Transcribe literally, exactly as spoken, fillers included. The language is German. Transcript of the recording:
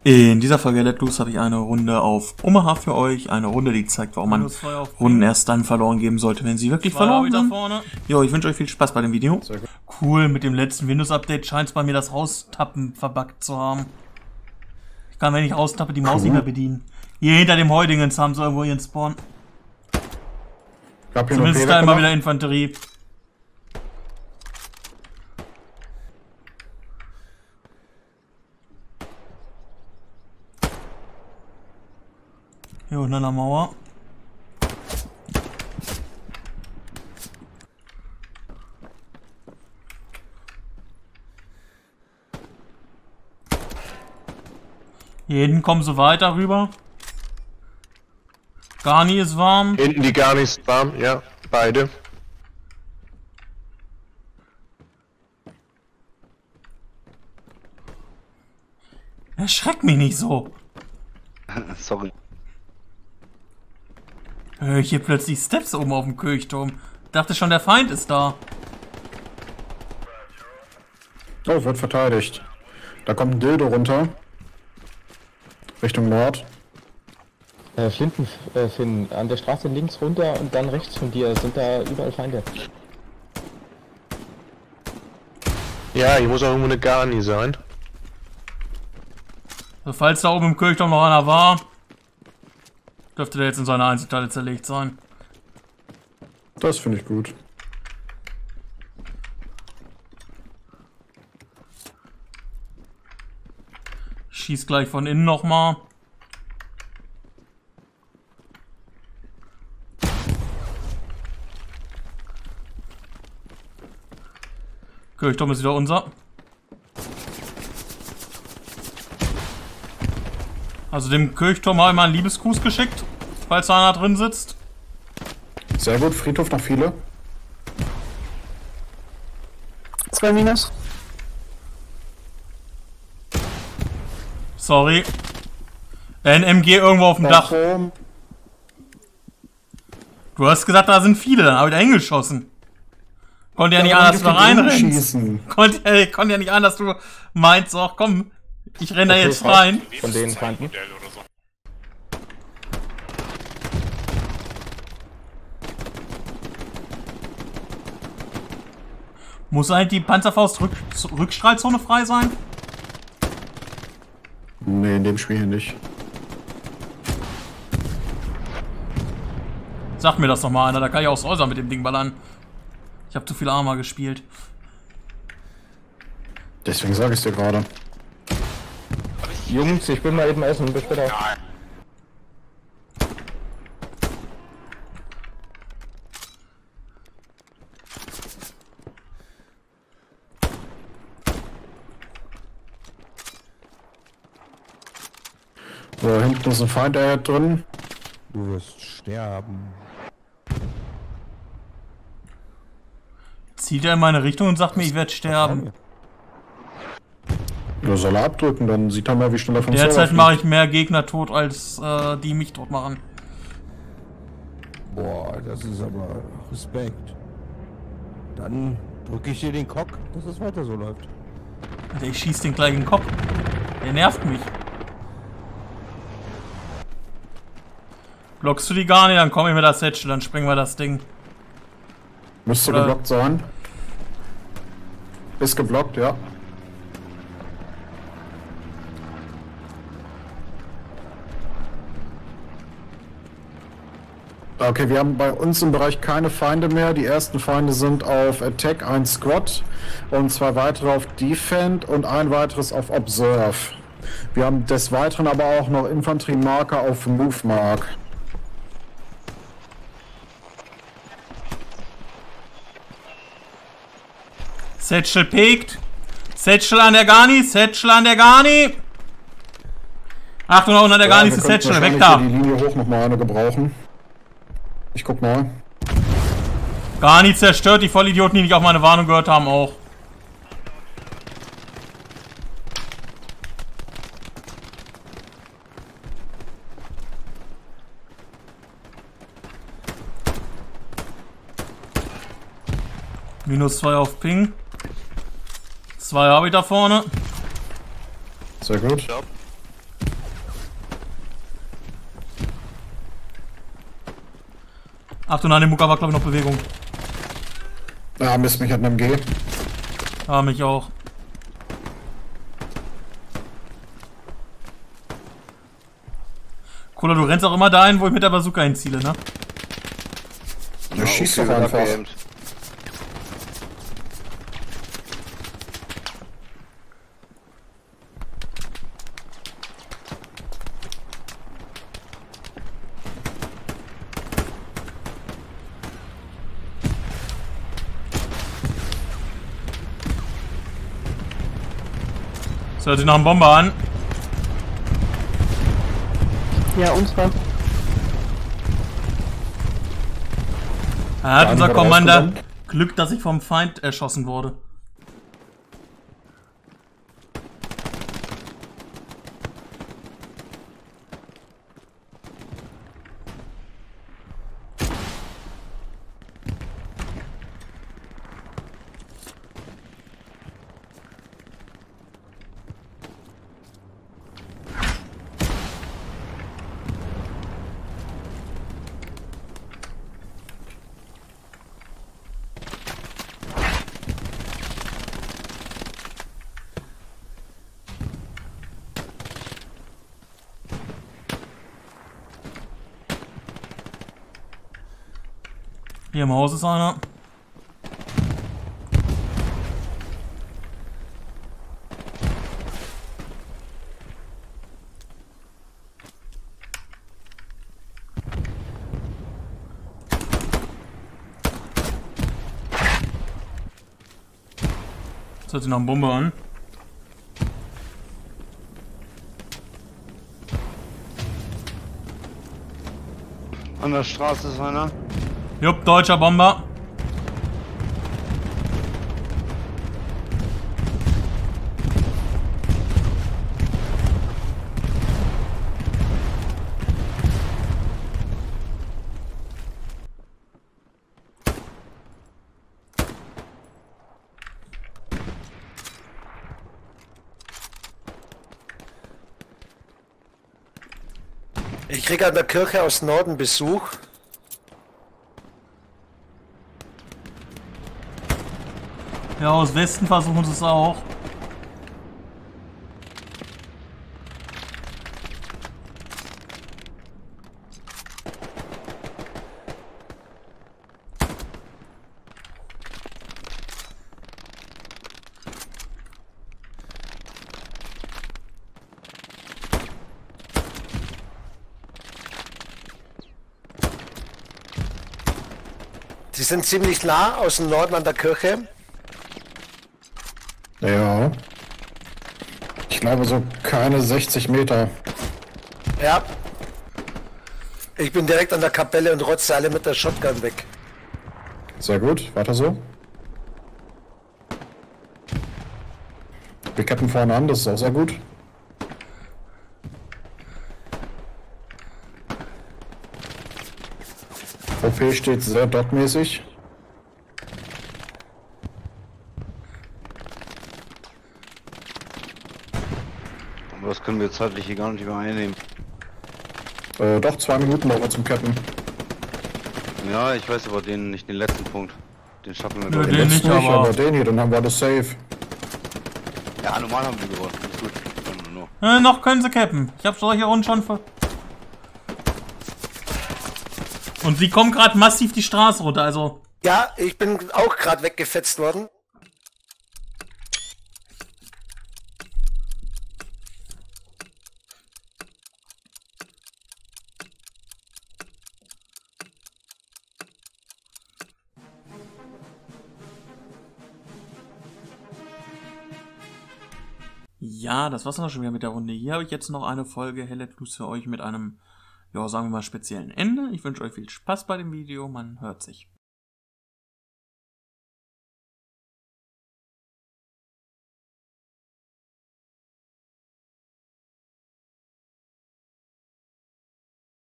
In dieser Folge Let Loose habe ich eine Runde auf Omaha für euch. Eine Runde, die zeigt, warum man Runden erst dann verloren geben sollte, wenn sie wirklich verloren sind. Jo, ich wünsche euch viel Spaß bei dem Video. Cool, mit dem letzten Windows-Update scheint es bei mir das Raustappen verbuggt zu haben. Ich kann, wenn ich raustappe, die Maus cool. nicht mehr bedienen. Hier hinter dem Heudingens haben sie irgendwo ihren Spawn. Zumindest ist da immer wieder Infanterie. Hier unten an der Mauer. Hier hinten kommen sie weiter rüber. Garni ist warm. Hinten die Garni ist warm, ja, beide. Erschreck mich nicht so. Sorry. Höre ich hier plötzlich Steps oben auf dem Kirchturm. Dachte schon, der Feind ist da. Oh, wird verteidigt. Da kommt ein Dildo runter. Richtung Nord. Äh, Flinten, äh, Finn, an der Straße links runter und dann rechts von dir sind da überall Feinde. Ja, hier muss auch irgendwo eine Garni sein. Also, falls da oben im Kirchturm noch einer war, dürfte der jetzt in seine Einzelteile zerlegt sein. Das finde ich gut. Ich schieß gleich von innen nochmal. Kirchturm ist wieder unser. Also dem Kirchturm habe ich mal einen Liebesgruß geschickt, falls da einer drin sitzt. Sehr gut, Friedhof noch viele. Zwei Minus. Sorry. Ein M G irgendwo auf dem Dach. Du hast gesagt, da sind viele, dann habe ich da hingeschossen. Konnte ja nicht an, dass du da reinrennst. Konnte, äh, konnte ja nicht an, dass du meinst, ach komm, ich renne da jetzt rein. Von den Feinden. Muss halt die Panzerfaust Rück Rückstrahlzone frei sein? Nee, in dem Spiel hier nicht. Sag mir das doch mal einer, da kann ich auch das Häuser mit dem Ding ballern. Ich habe zu viel Arma gespielt. Deswegen sage ich es dir gerade. Jungs, ich bin mal eben essen, bis später. So, hinten ist ein Feind drin. Du wirst sterben. Zieht er in meine Richtung und sagt mir, ich werde sterben. Ja, soll er abdrücken, dann sieht er mal, wie schnell er vom Derzeit mache ich mehr Gegner tot, als äh, die mich tot machen. Boah, das ist aber Respekt. Dann drücke ich dir den Cock, dass es weiter so läuft. Alter, ich schieß den gleich in den Kopf. Der nervt mich. Blockst du die gar nicht, dann komme ich mit der Satchel, dann springen wir das Ding. Müsste Oder geblockt sein. Ist geblockt, ja. Okay, wir haben bei uns im Bereich keine Feinde mehr. Die ersten Feinde sind auf Attack, ein Squad und zwei weitere auf Defend und ein weiteres auf Observe. Wir haben des Weiteren aber auch noch Infanteriemarker auf Move Mark. Satchel piekt. Satchel an der Garni, Satchel an der Garni. Achtung, unter der Garni ist die Satchel, weg da. Die Linie hoch noch mal eine gebrauchen. Ich guck mal. Garni zerstört, die Vollidioten, die nicht auf meine Warnung gehört haben, auch. Minus zwei auf Ping. Zwei habe ich da vorne. Sehr gut. Achtung, an dem Mucker war, glaube ich, noch Bewegung. Ja, Mist, mich hat ein M G. Ah, mich auch. Cola, du rennst auch immer dahin, wo ich mit der Bazooka hinziele, ne? Ja, schieß doch einfach. So, hört sich noch ein Bomber an. Ja, unsere. Er hat unser Commander Glück, dass ich vom Feind erschossen wurde. Hier im Haus ist einer. Jetzt hört sich noch ein Bomber an. An der Straße ist einer. Jupp, deutscher Bomber. Ich kriege an der Kirche aus Norden Besuch. Ja, aus Westen versuchen sie es auch. Sie sind ziemlich nah aus dem Norden an der Kirche. Ja. Ich glaube so keine sechzig Meter. Ja. Ich bin direkt an der Kapelle und rotze alle mit der Shotgun weg. Sehr gut, weiter so. Wir cappen vorne an, das ist auch sehr gut. O P steht sehr dogmäßig. Aber das können wir zeitlich hier gar nicht mehr einnehmen. Äh, doch, zwei Minuten noch mal zum Cappen. Ja, ich weiß aber den nicht, den letzten Punkt. Den schaffen wir Nö, doch den nicht. nicht, nicht, aber- aber den hier, dann haben wir das safe. Ja, normal haben wir gewonnen. Ist gut. Nur, nur. Äh, noch können sie cappen. Ich habe solche Runden schon ver... Und sie kommen gerade massiv die Straße runter, also... Ja, ich bin auch gerade weggefetzt worden. Ja, das war's dann schon wieder mit der Runde. Hier habe ich jetzt noch eine Folge Hell Let Loose für euch mit einem, ja, sagen wir mal, speziellen Ende. Ich wünsche euch viel Spaß bei dem Video. Man hört sich.